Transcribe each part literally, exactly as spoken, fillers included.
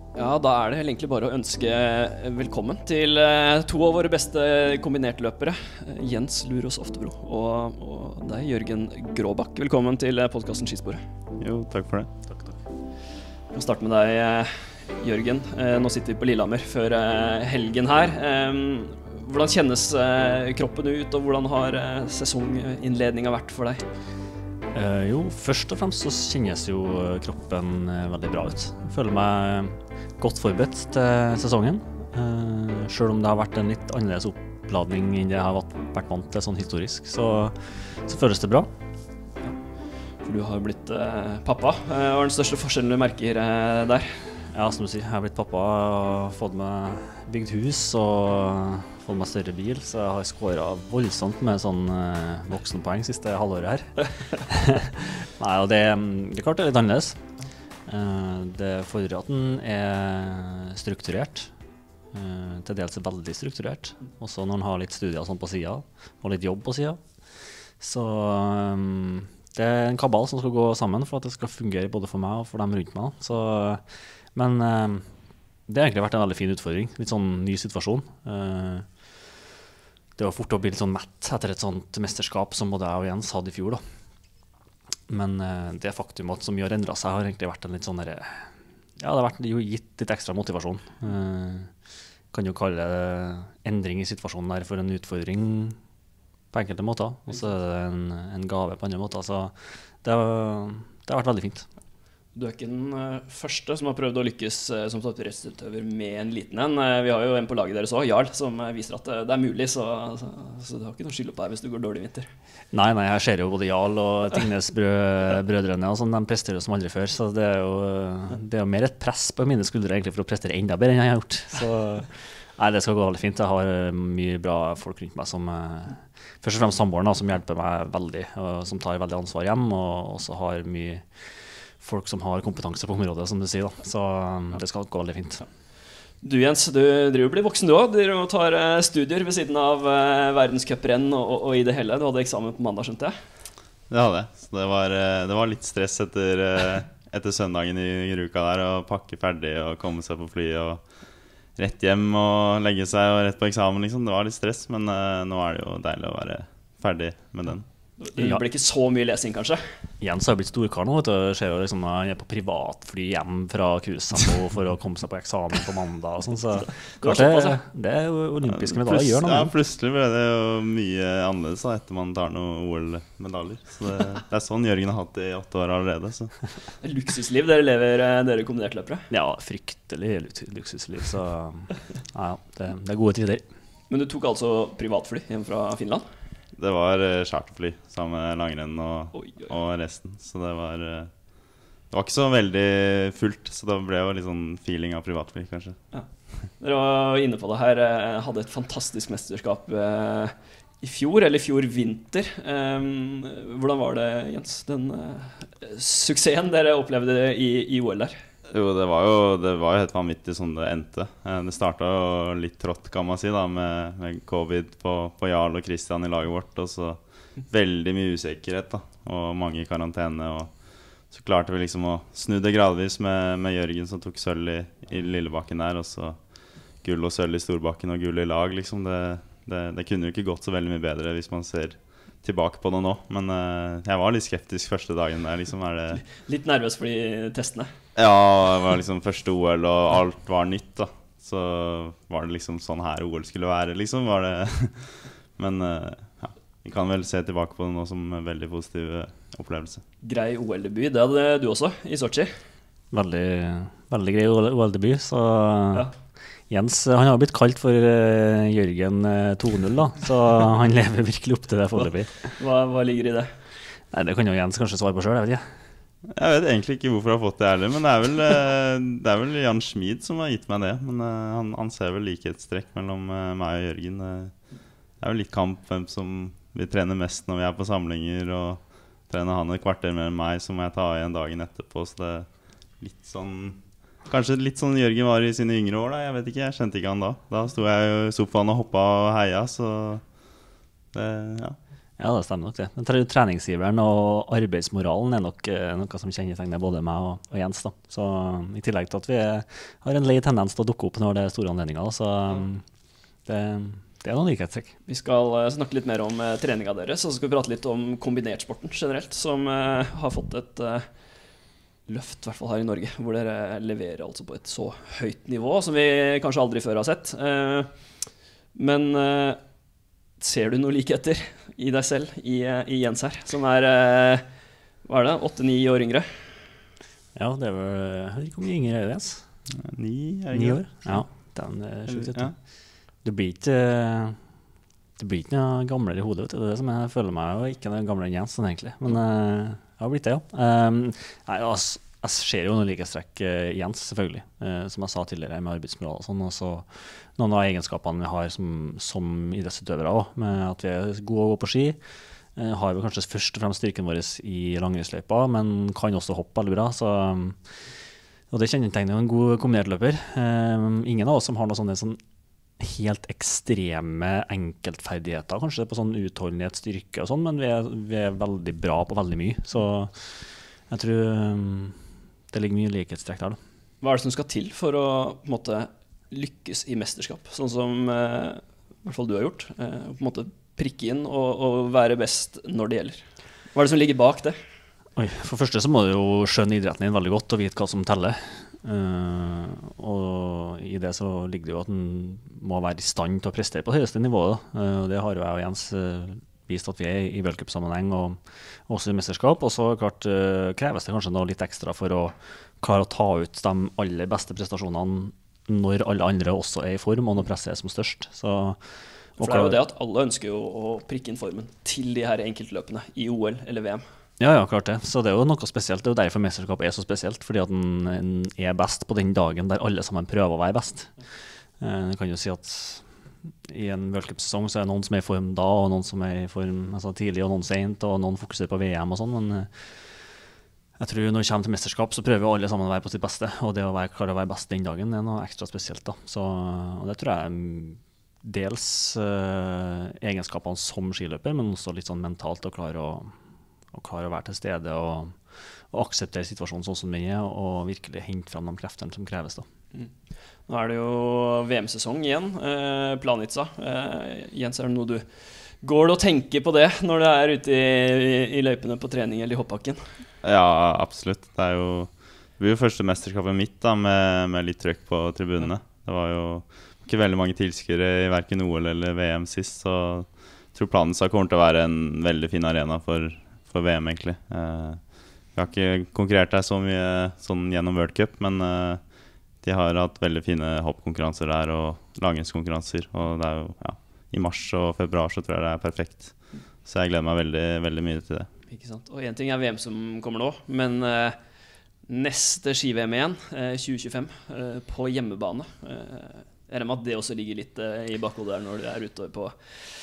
Ja, da er det vel egentlig bare å ønske velkommen til eh, to av våre beste kombinertløpere, eh, Jens Lurås Oftebro og, og deg, Jørgen Gråbakk. Velkommen til eh, podcasten Skisporet. Jo, takk for det. Takk, takk. Vi kan starte med deg, eh, Jørgen. Eh, nå sitter vi på Lillehammer før eh, helgen her. Eh, hvordan kjennes eh, kroppen ut, og hvordan har eh, sesonginnledningen vært for deg? Eh, jo, først og fremst så kjennes jo kroppen eh, veldig bra ut. Jeg føler meg godt forberedt til sesongen, eh, selv om det har vært en litt annerledes oppladning enn det jeg har vært, vært vant til sånn historisk, så, så føles det bra. Ja, for du har blitt eh, pappa. Eh, hva er den største forskjellen du merker eh, der? Ja, som du sier, jeg har blitt pappa og fått meg bygd hus og fått meg større bil, så jeg har skåret voldsomt med sånn eh, voksenpoeng siste halvåret her. Nei, og det, det er klart det er litt annerledes. Uh, det fordrer at den er strukturert, uh, til dels er veldig strukturert, også når den har litt studier sånn på siden, og litt jobb på siden. Så um, det er en kabal som skal gå sammen for at det skal fungere både for meg og for dem rundt meg. Så, men uh, det har egentlig vært en veldig fin utfordring, litt sånn ny situasjon. Uh, det var fort å bli litt sånn mett etter et sånt mesterskap som både jeg og Jens hadde i fjor da. Men uh, det faktum at så mye har endret seg har egentlig vært en litt sånn der, ja, det har vært jo gitt litt ekstra motivasjon. Uh, kan jo kalle det endring i situasjonen der for en utfordring på enkelte måter, og så er det en, en gave på andre måter, så det har, det har vært veldig fint. Du er ikke den uh, første som har prøvd å lykkes uh, som toppidrettsutøver med en liten en. Uh, vi har jo en på laget deres også, Jarl, som uh, viser at uh, det er mulig, så, så, så du har ikke noe skyld på deg hvis du går dårlig i vinter. Nei, nei, jeg ser jo både Jarl og Tingnes brø, brødrene, og sånn, de presterer som aldri før, så det er jo, det er jo mer et press på mine skuldre egentlig for å prestere enda bedre enn jeg har gjort. Så nei, det skal gå veldig fint. Jeg har mye bra folk rundt meg som, uh, først og fremst samboeren da, som hjelper meg veldig, og som tar veldig ansvar hjem, og også har mye folk som har kompetanse på området, som du sier da. Så um, det skal gå veldig fint. Du Jens, du driver og blir voksen du også. Du tar uh, studier ved siden av uh, verdenscuprenn og, og, og i det hele. Du hadde eksamen på mandag, skjønte jeg? Det hadde jeg. Så det var, det var litt stress etter, etter søndagen i Ruka der, å pakke ferdig og komme seg på fly og rett hjem og legge seg og rett på eksamen liksom. Det var litt stress, men uh, nå er det jo deilig å være ferdig med den. Det blir ikke så mye lesing, kanskje? Jens har blitt storkar nå, vet du. Det skjer jo liksom, han er på privatfly hjem fra cruisen for å komme seg på eksamen på mandag og sånn, så kanskje det, det er jo olympiske medaljer gjør noe. Ja, plutselig ble det jo mye annerledes da, etter man tar noen O L-medaljer. Så det, det er sånn Jørgen har hatt det i åtte år allerede. Så. Luksusliv dere lever, dere kombinertløpere? Ja, fryktelig luksusliv, så ja, det, det er gode tider. Men du tok altså privatfly hjem fra Finland? Det var charterfly sammen med langrenn og, oi, oi. og resten. Så det var, det var ikke så veldig fullt, så det ble jo litt sånn feeling av privatfly, kanskje. Ja. Dere var inne på det her, hadde et fantastisk mesterskap eh, i fjor, eller i fjor vinter. Eh, hvordan var det, Jens, den eh, suksessen dere opplevde i, i O L der? Jo, det var jo, det var jo helt vanvittig sånn det endte. Det startet jo litt trått, kan man si, da, med, med covid på, på Jarl og Christian i laget vårt, og så veldig mye usikkerhet da, og mange i karantene, og så klarte vi liksom å snu det gradvis med, med Jørgen som tok sølv i, i Lillebakken der, og så gull og sølv i Storbakken og gull i lag, liksom. Det, det, det kunne jo ikke gått så veldig mye bedre hvis man ser tilbake på det nå, men uh, jeg var litt skeptisk første dagen der, liksom. Er det litt nervøs for de testene? Ja, det var liksom første O L, og alt var nytt da. Så var det liksom sånn her O L skulle være, liksom. Var det men uh, ja, vi kan vel se tilbake på det nå som en veldig positiv opplevelse. Grei O L-debut, det hadde du også i Sochi? Veldig, veldig grei O L-debut, så ja. Jens, han har blitt kalt for uh, Jørgen uh, to null da, så han lever virkelig opp til det foreløpig. Hva, hva ligger i det? Nei, det kan jo Jens kanskje svare på selv, jeg vet ikke. Jeg vet egentlig ikke hvorfor jeg har fått det heller, men det er vel, uh, det er vel Jan Schmid som har gitt meg det. Men uh, han, han ser vel likhetstrekk mellom uh, meg og Jørgen. Uh, det er jo litt kamp hvem som vil trene mest når vi er på samlinger, og trener han et kvarter mer enn meg, så må jeg ta igjen dagen etterpå, så det er litt sånn... Kanskje litt sånn Jørgen var i sine yngre år da, jeg vet ikke, jeg kjente ikke han da. Da stod jeg jo i sofaen og hoppet og heia, så det, ja. Ja, det stemmer nok det. Men tre- treningsiveren og arbeidsmoralen er nok eh, noe som kjennetegner både meg og, og Jens. Da. Så um, i tillegg til at vi har en lei tendens til å dukke opp når det er store anledninger, så um, det, det er noen likhetstrekk. Vi skal uh, snakke litt mer om uh, treninga deres, og så skal vi prate litt om kombinertsporten generelt, som uh, har fått et uh, løft, i hvert fall her i Norge, hvor dere leverer altså på et så høyt nivå som vi kanskje aldri før har sett. Uh, men uh, ser du noe likheter i deg selv, i, i Jens her, som er, hva er det, åtte-ni år yngre? Ja, det er vel, jeg vet ikke hvor mye yngre er det, Jens? Ni, er det Ni ikke? år? Ja, den er sjukt, vet Ja. du. Du blir ikke, du blir ikke noe gamlere i hodet, vet du. Det er det som jeg føler meg, og ikke noe gamlere enn Jens, sånn egentlig. Men uh, jeg har blitt det, ja. Um, nei, altså, jeg ser jo noen likhetstrekk uh, Jens, selvfølgelig, uh, som jeg sa tidligere med arbeidsmoral og sånn, og så noen av egenskapene vi har som, som idrettsutøvere også, med at vi er gode å gå på ski, uh, har vi kanskje først og fremst styrken vår i langrennsløypa, men kan også hoppe veldig bra, så, um, og det kjennetegner jo en god kombinertløper. Um, ingen av oss som har noe sånne sånn helt ekstreme enkeltferdigheter, kanskje på sånn utholdenhet, styrke og sånn, men vi er, vi er veldig bra på veldig mye, så jeg tror um, det ligger mye likhetstrekk der, da. Hva er det som skal til for å på en måte lykkes i mesterskap, sånn som eh, i hvert fall du har gjort, eh, på en måte prikke inn og, og være best når det gjelder? Hva er det som ligger bak det? Oi, for det første så må du jo skjønne idretten din veldig godt og vite hva som teller. Uh, og i det så ligger det jo at en må være i stand til å prestere på det høyeste nivået. Uh, og det har jo jeg og Jens uh, vist at vi er i worldcup-sammenheng og også i mesterskap. Og så klart uh, kreves det kanskje noe litt ekstra for å klare å ta ut de aller beste prestasjonene når alle andre også er i form og når presset er som størst. Så, For det er jo det at alle ønsker jo å prikke inn formen til de her enkeltløpene i O L eller V M. Ja, ja, klart det. Så det er jo noe spesielt. Det er jo derfor mesterskap er så spesielt, fordi at en, en er best på den dagen der alle sammen prøver å være best. Eh, jeg kan jo si at i en worldcup-sesong så er det noen som er i form da, og noen som er i form altså, tidlig, og noen sent, og noen fokuserer på V M og sånn, men eh, jeg tror når det kommer til mesterskap så prøver jo alle sammen å være på sitt beste, og det å være, klare å være best den dagen er noe ekstra spesielt da. Så, og det tror jeg dels eh, egenskapene som skiløper, men også litt sånn mentalt å klare å og klare å være til stede og, og akseptere situasjonen sånn som den er, og virkelig hente fram de kreftene som kreves da. Mm. Nå er det jo V M-sesong igjen, eh, Planica. Eh, Jens, er det noe du går og tenker på det når du er ute i, i, i løypene på trening eller i hoppbakken? Ja, absolutt. Det er jo, det blir jo første mesterskapet mitt da, med, med litt trøkk på tribunene. Det var jo ikke veldig mange tilskuere i hverken O L eller V M sist, så jeg tror Planica kommer til å være en veldig fin arena for for V M egentlig. Uh, vi har ikke konkurrert der så mye sånn gjennom World Cup, men uh, de har hatt veldig fine hoppkonkurranser der og langrennskonkurranser, og det er jo, ja, i mars og februar så tror jeg det er perfekt. Så jeg gleder meg veldig, veldig mye til det. Ikke sant? Og en ting er V M som kommer nå, men uh, neste ski-V M igjen, uh, tjue tjuefem, uh, på hjemmebane. Uh, jeg regner med at det også ligger litt uh, i bakhodet der når du er ute på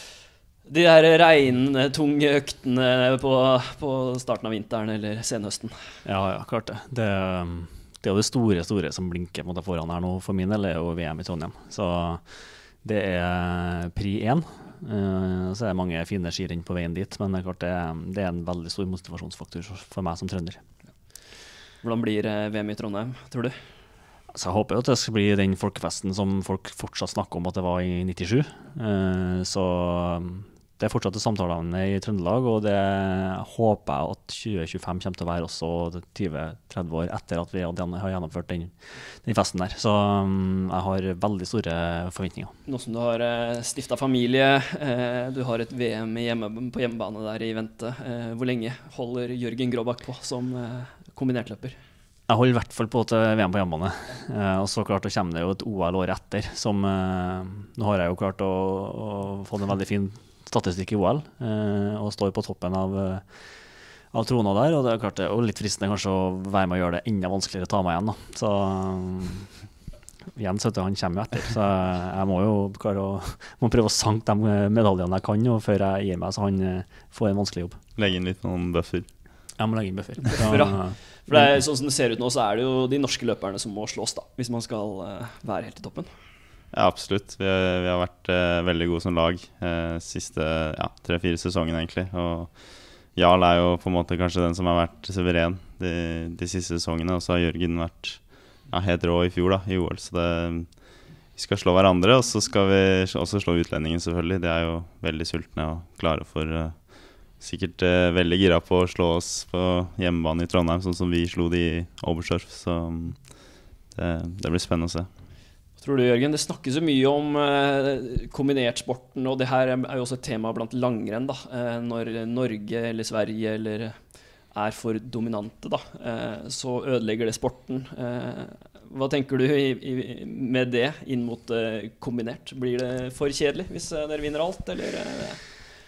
de der regntunge øktene på, på starten av vinteren eller senhøsten. Ja, ja, klart det. Det, det er jo det store, store som blinker på en måte foran her nå. For min del er jo V M i Trondheim. Så det er pri én. Uh, så er det mange fine skirenn på veien dit, men det er klart det, det er en veldig stor motivasjonsfaktor for meg som trønder. Hvordan blir V M i Trondheim, tror du? Så jeg håper jo at det skal bli den folkefesten som folk fortsatt snakker om at det var i nittisju. Uh, så det er fortsatt samtalene i Trøndelag, og det håper jeg at tjue tjuefem kommer til å være også tjue tretti år etter at vi har gjennomført den, den festen der. Så um, jeg har veldig store forventninger. Nå som du har uh, stiftet familie, uh, du har et V M hjemme, på hjemmebane der i vente. Uh, hvor lenge holder Jørgen Gråbakk på som uh, kombinertløper? Jeg holder i hvert fall på til V M på hjemmebane, uh, og så klart det kommer det jo et O L året etter, som uh, nå har jeg jo klart å, å få en veldig fin statistikk i O L, eh, og står på toppen av, av trona der, og det er klart det er jo litt fristende kanskje å være med og gjøre det enda vanskeligere å ta meg igjen da. Så Jens, han kommer jo etter, så jeg må jo klare å må prøve å sanke de medaljene jeg kan nå, før jeg gir meg, så han får en vanskelig jobb. Legge inn litt noen buffer. Jeg må legge inn buffer. Bra. For det er, sånn som det ser ut nå, så er det jo de norske løperne som må slås da, hvis man skal uh, være helt i toppen. Ja, absolutt. Vi, vi har vært eh, veldig gode som lag eh, siste ja, tre-fire sesongene egentlig. Og Jarl er jo på en måte kanskje den som har vært suveren de, de siste sesongene. Og så har Jørgen vært ja, helt rå i fjor da, i O L. Så det, vi skal slå hverandre, og så skal vi også slå utlendingen selvfølgelig. De er jo veldig sultne og klare for eh, sikkert eh, veldig gira på å slå oss på hjemmebane i Trondheim, sånn som vi slo de i Oberstdorf. Så det, det blir spennende å se. Tror du, Jørgen, det snakkes så mye om eh, kombinertsporten, og det her er jo også et tema blant langrenn, da. Eh, når Norge eller Sverige eller er for dominante, da, eh, så ødelegger det sporten. Eh, hva tenker du i, i, med det inn mot eh, kombinert? Blir det for kjedelig hvis eh, dere vinner alt, eller? Eh?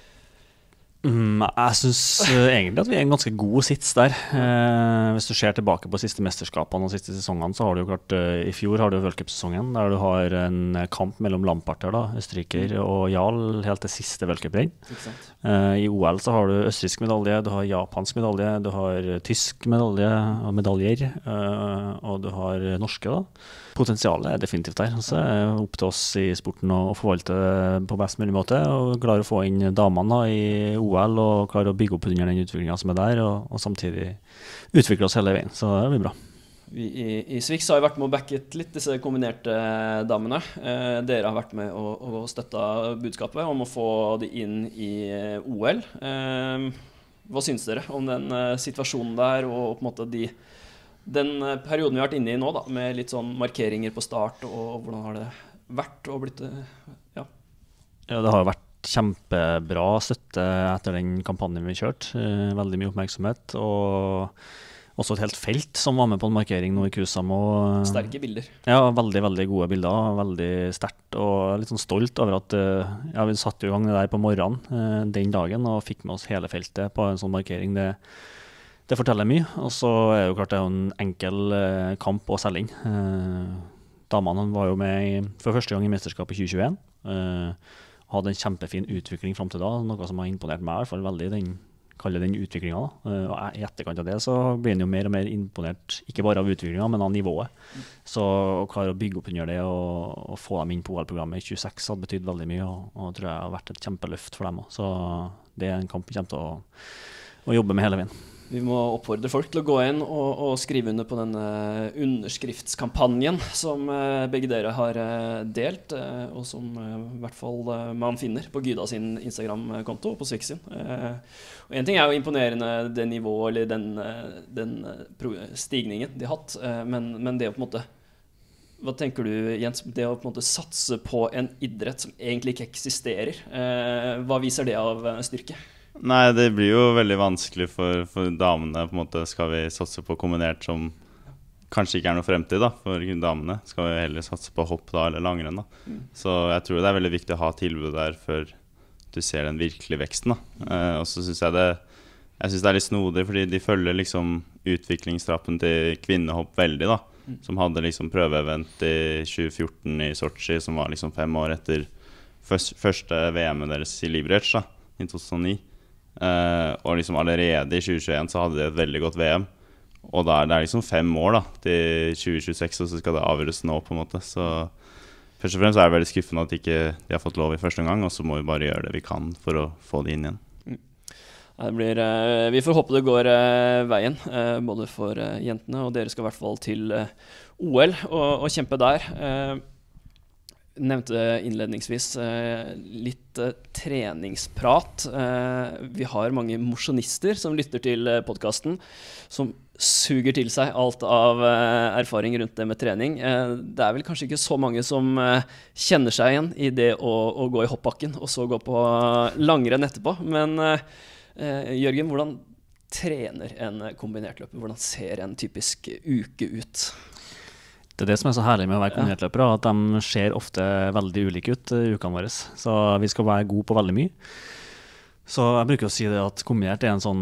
Mm, jeg synes uh, egentlig at vi er en ganske god sits der. Uh, hvis du ser tilbake på siste mesterskapene og siste sesongene, så har du jo klart, uh, i fjor har du World-Cup-sesongen, der du har en kamp mellom Lamparter, da, Østerriker og Jarl, helt til siste World-Cup-renn. Uh, I O L så har du østerriksk medalje, du har japansk medalje, du har tysk medalje og medaljer, uh, og du har norske da. Potensialet er definitivt der. Så er det opp til oss i sporten å forvalte det på best mulig måte, og klare å få inn damene da, i O L, og klare å bygge opp under den utviklingen som er der, og, og samtidig utvikle oss hele veien. Så det blir bra. Vi i, i Swix har jo vært med å backet litt disse kombinerte damene. Eh, dere har vært med å, å støtte budskapet om å få de inn i O L. Eh, hva synes dere om den eh, situasjonen der, og på en måte de den perioden vi har vært inne i nå, da, med litt sånn markeringer på start, og hvordan har det vært og blitt, ja? Ja, det har vært kjempebra støtte etter den kampanjen vi kjørte. Veldig mye oppmerksomhet, og også et helt felt som var med på en markering nå i Kusamo. Sterke bilder. Ja, veldig, veldig gode bilder, veldig sterkt, og litt sånn stolt over at ja, vi satt jo i gang det der på morgenen den dagen, og fikk med oss hele feltet på en sånn markering. Det Det forteller mye, og så er det jo klart det er en enkel eh, kamp å selge inn. Eh, damene var jo med i, for første gang i mesterskapet i tjue tjueen. Eh, hadde en kjempefin utvikling frem til da, noe som har imponert meg i hvert fall veldig, den, kaller den utviklingen da. Eh, og i etterkant av det så blir en jo mer og mer imponert, ikke bare av utviklingen, men av nivået. Mm. Så å klare å bygge opp under det og, og få dem inn på O L-programmet i tjueseks hadde betydd veldig mye, og, og tror jeg har vært et kjempeløft for dem også. Så det er en kamp vi kommer til å, å jobbe med hele veien. Vi må oppfordre folk til å gå inn og, og skrive under på denne underskriftskampanjen som eh, begge dere har eh, delt, eh, og som eh, i hvert fall eh, man finner på Gyda sin Instagram-konto og på Swix sin. Eh, og en ting er jo imponerende det nivået, eller den, den stigningen de har hatt, eh, men, men det å på en måte, hva tenker du, Jens, det å på en måte satse på en idrett som egentlig ikke eksisterer, eh, hva viser det av styrke? Nei, det blir jo veldig vanskelig for, for damene. På en måte skal vi satse på kombinert som kanskje ikke er noe fremtid da, for damene. Skal vi heller satse på hopp da, eller langrenn da. Mm. Så jeg tror det er veldig viktig å ha tilbud der før du ser den virkelige veksten da. Mm. Eh, og så synes jeg det, jeg synes det er litt snodig, fordi de følger liksom utviklingstrappen til kvinnehopp veldig da. Mm. Som hadde liksom prøveevent i tjue fjorten i Sochi, som var liksom fem år etter første V M-et deres i Liberec da, i to tusen og ni. Uh, og liksom allerede i tjue tjueen så hadde de et veldig godt V M, og da er det liksom fem år da til tjue tjueseks, og så skal det avgjøres nå på en måte. Så først og fremst er det veldig skuffende at ikke de har fått lov i første gang, og så må vi bare gjøre det vi kan for å få de inn igjen. Mm. Det blir, uh, vi får håpe det går uh, veien, uh, både for uh, jentene, og dere skal i hvert fall til uh, O L og, og kjempe der. Uh, nevnte innledningsvis eh, litt eh, treningsprat. Eh, vi har mange mosjonister som lytter til eh, podcasten, som suger til seg alt av eh, erfaring rundt det med trening. Eh, det er vel kanskje ikke så mange som eh, kjenner seg igjen i det å, å gå i hoppbakken, og så gå på langrenn etterpå. Men eh, Jørgen, hvordan trener en kombinertløper? Hvordan ser en typisk uke ut? Det er det som er så herlig med å være kombinertløpere, at de ser ofte veldig ulike ut i ukene våre. Så vi skal være gode på veldig mye. Så jeg bruker å si det at kombinert er en sånn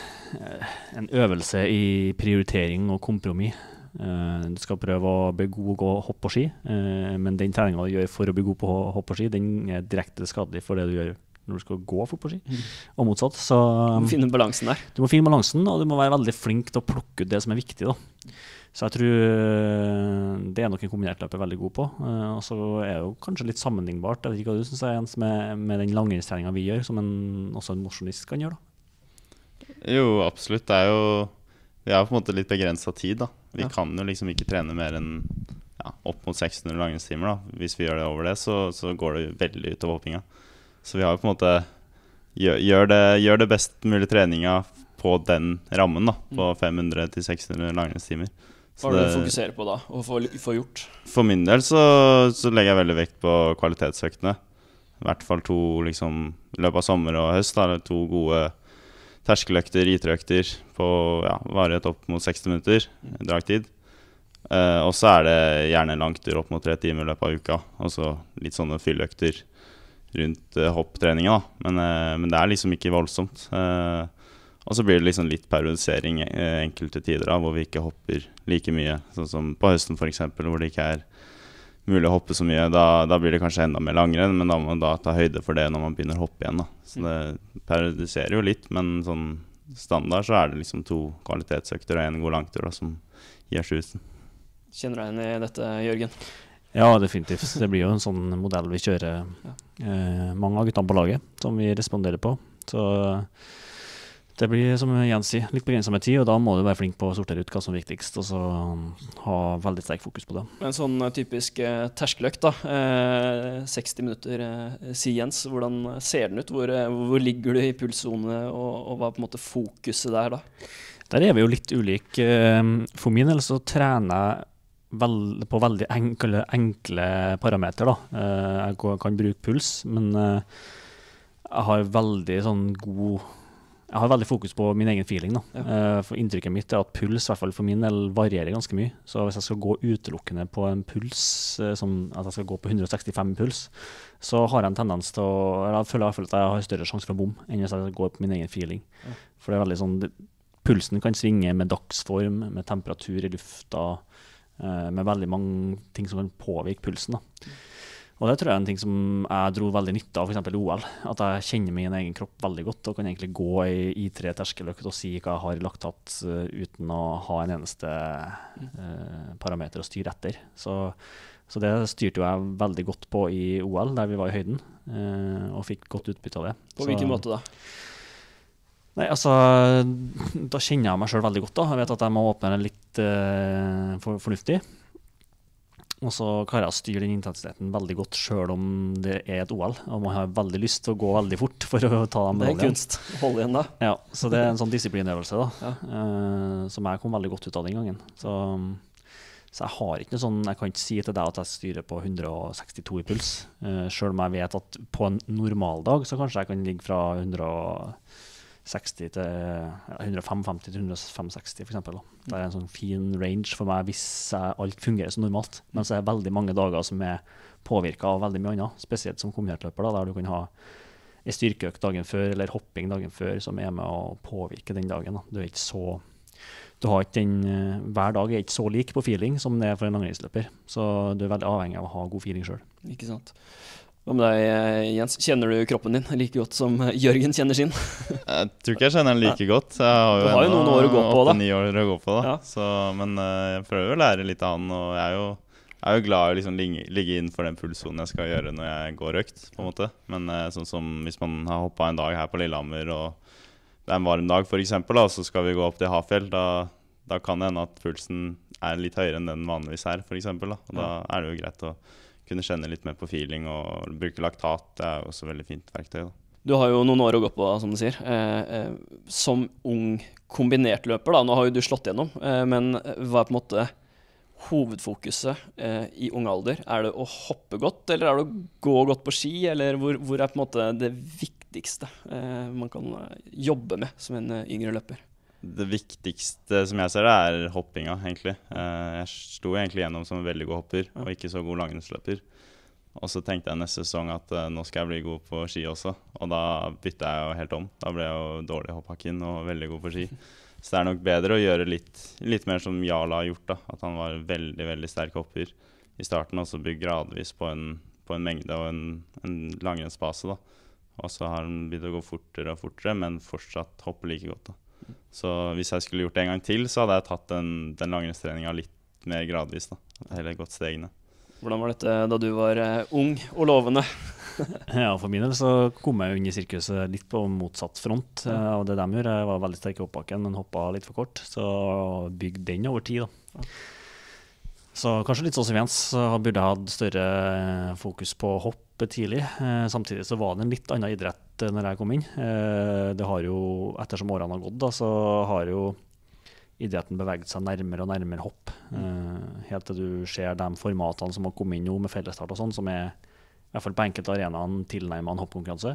en øvelse i prioritering og kompromiss. Du skal prøve å bli god å gå hopp på ski, men den treningen du gjør for å bli god på hopp på ski, den er direkte skadelig for det du gjør når du skal gå fort på ski, og motsatt. Så Du må finne balansen der. du må finne balansen, og du må være veldig flink til å plukke ut det som er viktig da. Så jeg tror eh, det er nok en kombinertløper veldig god på. Eh, og så er det jo kanskje litt sammenlignbart, jeg vet ikke hva du synes er Jens, med, med den langrennstreningen vi gjør, som en, også en mosjonist kan gjøre da. Jo, absolutt. Det er jo Vi har på en måte litt begrenset tid, da. Vi Ja. kan jo liksom ikke trene mer enn ja, opp mot seks hundre langrennstimer, da. Hvis vi gjør det over det, så, så går det veldig ut av hoppinga. Så vi har jo på en måte gjør, gjør, det, gjør det best mulig treninga på den rammen, da. På fem hundre til seks hundre langrennstimer. Hva er det du fokuserer på da, å få, få gjort? For min del så, så legger jeg veldig vekt på kvalitetsøktene. I hvert fall to liksom, i løpet av sommer og høst. Da, to gode terskeløkter, ritrøkter på ja, varighet opp mot seksti minutter, dragtid. Eh, og så er det gjerne en langtur opp mot tre timer i løpet av uka. Og så litt sånne fylløkter rundt eh, hopptreninga. Men, eh, men det er liksom ikke voldsomt. Eh, og så blir det liksom litt periodisering eh, enkelte tider da, hvor vi ikke hopper like mye. Sånn som på høsten for eksempel, hvor det ikke er mulig å hoppe så mye. Da, da blir det kanskje enda mer langrenn, men da må man da ta høyde for det når man begynner å hoppe igjen. Da. Så det periodiserer jo litt, men sånn standard så er det liksom to kvalitetsøkter og en god langtur da, som gir sjusen. Kjenner du deg igjen i dette, Jørgen? Ja, definitivt. Det blir jo en sånn modell vi kjører eh, mange av guttene på laget, som vi responderer på. Så det blir, som Jens sier, litt begrenset med tid, og da må du være flink på å sortere ut hva som er viktigst, og så ha veldig sterk fokus på det. En sånn typisk eh, terskeløkt da, eh, seksti minutter, eh, si Jens, hvordan ser den ut? Hvor, eh, hvor ligger du i pulszone, og, og hva er på en måte fokuset der da? Der er vi jo litt ulike. For min del så trener jeg Vel, på veldig enkle, enkle parameter da. Eh, jeg kan bruke puls, men eh, jeg har veldig sånn god Jeg har veldig fokus på min egen feeling da. Ja. Eh, for inntrykket mitt er at puls, i hvert fall for min del, varierer ganske mye. Så hvis jeg skal gå utelukkende på en puls, eh, som at jeg skal gå på hundre og sekstifem puls, så har jeg en tendens til å Jeg føler i hvert fall at jeg har større sjanse for å bom enn hvis jeg går på min egen feeling. Ja. For det er veldig sånn det, pulsen kan svinge med dagsform, med temperatur i lufta, med veldig mange ting som kan påvirke pulsen da. Og det tror jeg er en ting som jeg dro veldig nytte av, for eksempel i O L, at jeg kjenner min egen kropp veldig godt, og kan egentlig gå i, i tre terskeløkt og si hva jeg har i laktat uh, uten å ha en eneste uh, parameter å styre etter. Så, så det styrte jo jeg veldig godt på i O L, der vi var i høyden, uh, og fikk godt utbytte av det. På hvilken så, måte da? Nei, altså, da kjenner jeg meg selv veldig godt da. Jeg vet at jeg må åpne det litt uh, for, fornuftig. Og så klarer jeg å styre den intensiteten veldig godt, selv om det er et O L. Og man har veldig lyst til å gå veldig fort for å ta dem. Det er kunst. Hold igjen da. Ja, så det er en sånn disiplinøvelse da, Ja. uh, som jeg kom veldig godt ut av den gangen. Så, så jeg har ikke noe sånn, jeg kan ikke si til deg at jeg styrer på hundre og sekstito i puls. Uh, selv om jeg vet at på en normal dag så kanskje jeg kan ligge fra hundre og seksti til hundre og femtifem til hundre og seksti for eksempel. Da. Det er en sånn fin range for meg hvis jeg, alt fungerer så normalt. Men så er det veldig mange dager som er påvirket av veldig mye annet, spesielt som kombinertløper, da, der du kan ha en styrkeøkt dagen før, eller hopping dagen før, som er med å påvirke den dagen. Da. Du er ikke så, du har ikke den, hver dag er ikke så lik på feeling som det er for en langrennsløper. Så du er veldig avhengig av å ha god feeling selv. Ikke sant. Hva med deg, Jens? Kjenner du kroppen din like godt som Jørgen kjenner sin? Jeg tror ikke jeg kjenner den like godt. Jeg har jo, Du har jo noen år å gå på, da. åtte-ni år å gå på, da. Ja. Så, men uh, jeg prøver å lære litt av han, og jeg er jo, jeg er jo glad i å liksom ligge, ligge innenfor den pulssonen jeg skal gjøre når jeg går økt, på en måte. Men uh, sånn som hvis man har hoppet en dag her på Lillehammer, og det er en varm dag for eksempel, da, så skal vi gå opp til Hafjell, da, da kan det hende at pulsen er litt høyere enn den vanligvis er, for eksempel. Da. Og da er det jo greit å kunne kjenne litt mer på feeling, og bruke laktat. Det er jo også veldig fint verktøy da. Du har jo noen år å gå på, som du sier. Eh, eh, som ung kombinert løper, da, nå har jo du slått gjennom, eh, men hva er på en måte hovedfokuset eh, i ung alder? Er det å hoppe godt, eller er det å gå godt på ski, eller hvor, hvor er på en måte det viktigste eh, man kan jobbe med som en yngre løper? Det viktigste som jeg ser det er hoppinga, egentlig. Jeg sto egentlig gjennom som en veldig god hopper, og ikke så god langrennsløper. Og så tenkte jeg neste sesong at uh, nå skal jeg bli god på ski også, og da bytte jeg jo helt om. Da ble jeg jo dårlig i hopphakken og veldig god på ski. Så det er nok bedre å gjøre litt, litt mer som Jarla har gjort da, at han var veldig, veldig sterk hopper i starten, og så bygge gradvis på en, på en mengde og en, en langrennsbase da. Og så har han begynt å gå fortere og fortere, men fortsatt hopper like godt. Da. Så hvis jeg skulle gjort det en gang til, så hadde jeg tatt den, den langrennstreninga litt mer gradvis. Da. Heller gått stegene. Hvordan var dette da du var uh, ung og lovende? Ja, for min del så kom jeg inn i sirkuset litt på motsatt front uh, av det de gjør. Jeg var veldig sterk i hoppbakken, men hoppa litt for kort. Så bygde den over tid, da. Ja. Så kanskje litt sånn som Jens, så burde jeg hatt større fokus på hopp tidlig. Eh, samtidig så var det en litt annen idrett når jeg kom inn. Eh, det har jo, ettersom årene har gått, da, så har jo idretten beveget seg nærmere og nærmere hopp. Eh, helt til du ser de formatene som har kommet inn nå med fellesstart og sånn, som er i hvert fall på enkelte arenaen tilnærmet en hoppkonkurranse.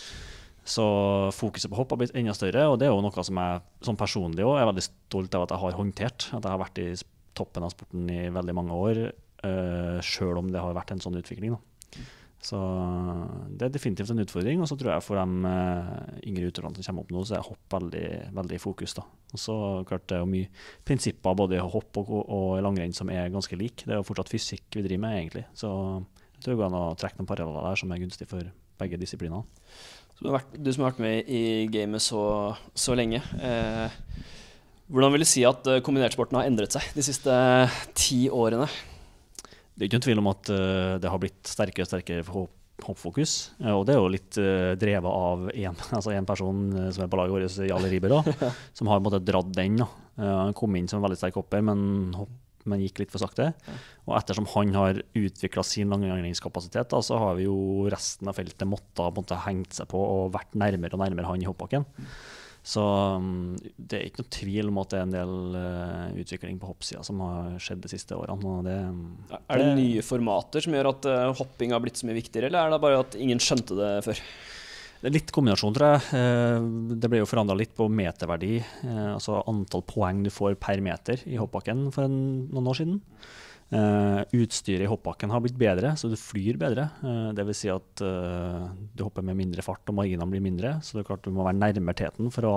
Så fokuset på hopp har blitt enda større, og det er jo noe som jeg som personlig også er veldig stolt av at jeg har håndtert. At jeg har vært i toppen av sporten i veldig mange år, uh, selv om det har vært en sånn utvikling. Da. Så det er definitivt en utfordring, og så tror jeg for de uh, yngre utøverne som kommer opp nå, så er hopp veldig, veldig i fokus. Da. Og så klart det er jo mye prinsipper både i hopp og, og langrenn som er ganske like. Det er jo fortsatt fysikk vi driver med egentlig, så jeg tror det går an å trekke noen paralleller der som er gunstig for begge disiplinene. Så du, har vært, du som har vært med i gamet så, så lenge, eh, hvordan vil du si at kombinertsporten har endret seg de siste ti årene? Det er ikke noen tvil om at uh, det har blitt sterkere og sterkere hopp, hoppfokus. Uh, og det er jo litt uh, drevet av en, altså en person uh, som er på laget vårt, Jarle Riiber, som har på en måte dratt den. Uh, han kom inn som en veldig sterk hopper, men, hopp, men gikk litt for sakte. Ja. Og ettersom han har utviklet sin langrennskapasitet, da, så har vi jo resten av feltet måttet på en måte hengt seg på og vært nærmere og nærmere han i hoppbakken. Så um, det er ikke noe tvil om at det er en del uh, utvikling på hoppsiden som har skjedd de siste årene. Og det, er det, det nye formater som gjør at uh, hopping har blitt så mye viktigere, eller er det bare at ingen skjønte det før? Det er litt kombinasjon, tror jeg. Uh, det ble jo forandret litt på meterverdi, uh, altså antall poeng du får per meter i hoppbakken for en, noen år siden. Uh, utstyret i hoppbakken har blitt bedre, så du flyr bedre. Uh, det vil si at uh, du hopper med mindre fart og marginene blir mindre, så det er klart du må være nærmere teten for å,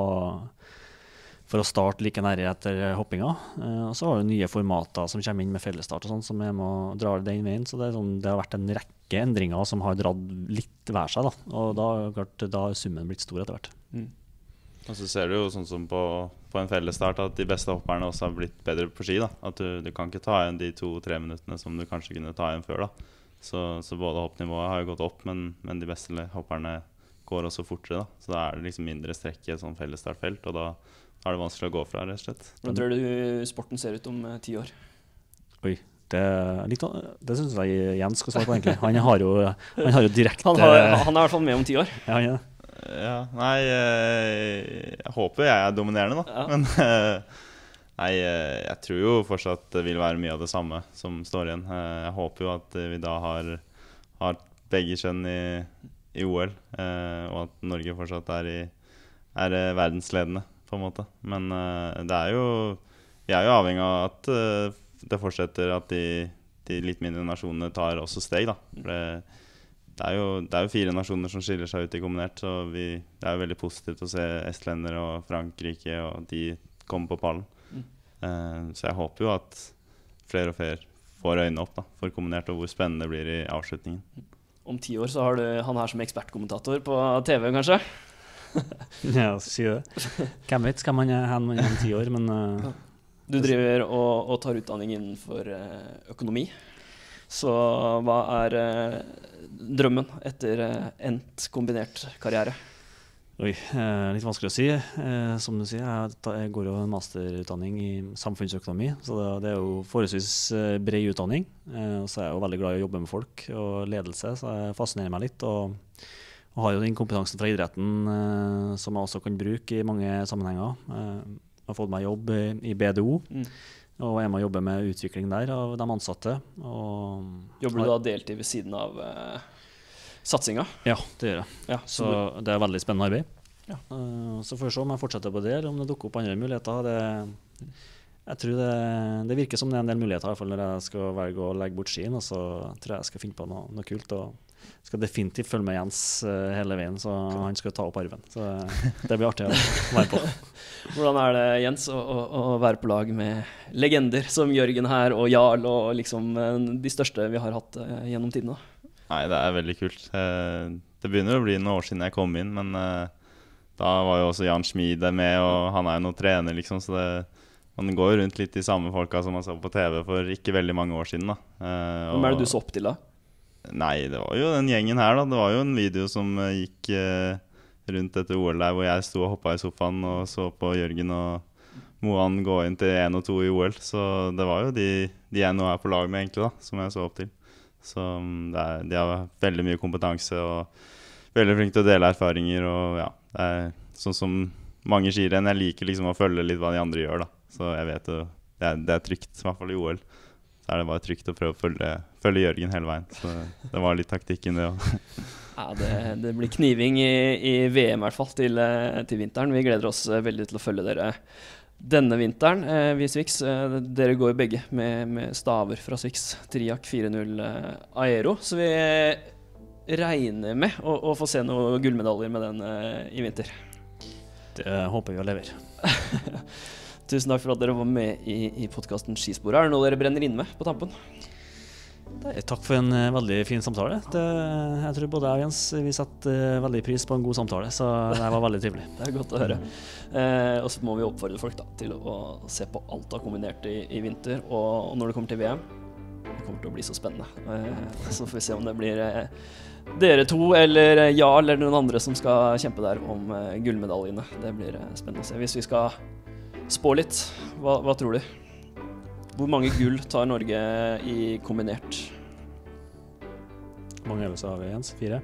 for å starte like nære etter hoppinga. Uh, og så har du nye formater som kommer inn med fellesstart og sånn, som er med å dra den veien, så det, er sånn, det har vært en rekke endringer som har dratt litt hver seg, da. Og da, klart, da har summen blitt stor etter hvert. Mm. Og så ser du jo sånn som på, på en fellesstart at de beste hopperne også har blitt bedre på ski. Da. At du, du kan ikke ta igjen de to-tre minuttene som du kanskje kunne ta igjen før. Da. Så, så både hoppnivået har jo gått opp, men, men de beste hopperne går også fortere. Da. Så da er det liksom mindre strekk i et sånn fellesstartfelt, og da er det vanskelig å gå fra, rett og slett. Hvordan tror du sporten ser ut om uh, ti år? Oi, det, litt, det synes jeg Jens skal svare på egentlig. Han har jo, han har jo direkte... Han, har, han er i hvert fall med om ti år. Ja, han gjør det. Ja, nei, jeg håper jeg er dominerende da, ja. Men nei, jeg tror jo fortsatt det vil være mye av det samme som står igjen. Jeg håper jo at vi da har, har begge kjønn i, i O L, og at Norge fortsatt er, i, er verdensledende på en måte. Men det er jo, vi er jo avhengig av at det fortsetter at de, de litt mindre nasjonene tar også steg da. For det, Det er, jo, det er jo fire nasjoner som skiller seg ut i kombinert, så vi, det er jo veldig positivt å se Estland og Frankrike, og de kommer på pallen. Mm. Uh, så jeg håper jo at flere og flere får øynene opp da, for kombinert, og hvor spennende det blir i avslutningen. Om ti år så har du han her som ekspertkommentator på T V, kanskje? Ja, si det. Hvem vet, skal man ha en om ti år, men... Uh, du driver og, og tar utdanning innenfor uh, økonomi. Så hva er eh, drømmen etter eh, endt kombinert karriere? Oi, eh, litt vanskelig å si. Eh, som du sier, jeg, jeg går jo en masterutdanning i samfunnsøkonomi, så det, det er jo forholdsvis eh, bred utdanning. Eh, så er jeg jo veldig glad i å jobbe med folk og ledelse, så jeg fascinerer meg litt. Og, og har jo den kompetansen fra idretten eh, som jeg også kan bruke i mange sammenhenger. Eh, jeg har fått meg jobb i, i B D O. Mm. Og jeg må jobbe med utvikling der av de ansatte. Og jobber du da deltid ved siden av uh, satsinga? Ja, det gjør jeg. Ja, så så du... det er veldig spennende arbeid. Ja. Uh, så får vi se om jeg fortsetter på det, eller om det dukker opp andre muligheter. Det, jeg tror det, det virker som det er en del muligheter, i hvert fall når jeg skal velge å legge bort skien. Og så tror jeg jeg skal finne på noe, noe kult. Og skal definitivt følge med Jens uh, hele veien, så han skal ta opp arven. Så det blir artig å være på. Hvordan er det, Jens, å, å, å være på lag med legender som Jørgen her og Jarl og liksom de største vi har hatt uh, gjennom tidene? Nei, det er veldig kult. Eh, det begynner å bli noen år siden jeg kom inn, men eh, da var jo også Jan Schmid med, og han er jo noen trener, liksom, så det, man går jo rundt litt de samme folka som man så på T V for ikke veldig mange år siden, da. Eh, Hvem er det du så opp til, da? Nei, det var jo den gjengen her, da. Det var jo en video som eh, gikk eh, rundt etter O L der, hvor jeg sto og hoppet i sofaen og så på Jørgen og Moan gå inn til en og to i O L. Så det var jo de, de jeg nå er på lag med, egentlig, da, som jeg så opp til. Så det er, de har veldig mye kompetanse og veldig flinke til å dele erfaringer. Og ja, det er sånn som mange skirenn. Jeg liker liksom å følge litt hva de andre gjør, da. Så jeg vet jo, det er, det er trygt, i hvert fall i O L. Så er det bare trygt å prøve å følge, følge Jørgen hele veien. Så det var litt taktikk inn det også. Ja, det, det blir kniving i, i V M i hvert fall til, til vinteren. Vi gleder oss veldig til å følge dere denne vinteren. Eh, vi Swix, eh, dere går jo begge med, med staver fra Swix, Triac fire null eh, Aero. Så vi regner med å, å få se noen gullmedaljer med den eh, i vinter. Det håper vi å levere. Tusen takk for at dere var med i, i podcasten Skispor. Er det noe dere brenner inn med på tampen? Nei, takk for en uh, veldig fin samtale. Det, jeg tror både jeg og Jens vi setter uh, veldig pris på en god samtale, så det var veldig trivelig. Det er godt å høre. Eh, og så må vi oppfordre folk da, til å se på Alta kombinert i, i vinter, og, og når det kommer til V M, det kommer til å bli så spennende. Eh, så får vi se om det blir eh, dere to, eller eh, ja, eller noen andre som skal kjempe der om eh, gullmedaljene. Det blir eh, spennende å se. Hvis vi skal spå litt, hva, hva tror du? Hvor mange gull tar Norge i kombinert? Hvor mange øvelser har vi, Jens? Fire?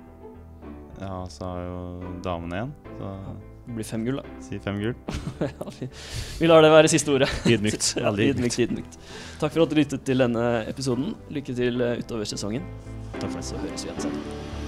Ja, så har jo damene igjen. Så Det blir fem gull, da. si fem gull. Ja, vi, vi lar det være siste ordet. Ydmykt. Ja, Veldig ydmykt, ydmykt. Takk for at du lyttet til denne episoden. Lykke til utover sesongen. Takk for det. Så høres vi igjen senere.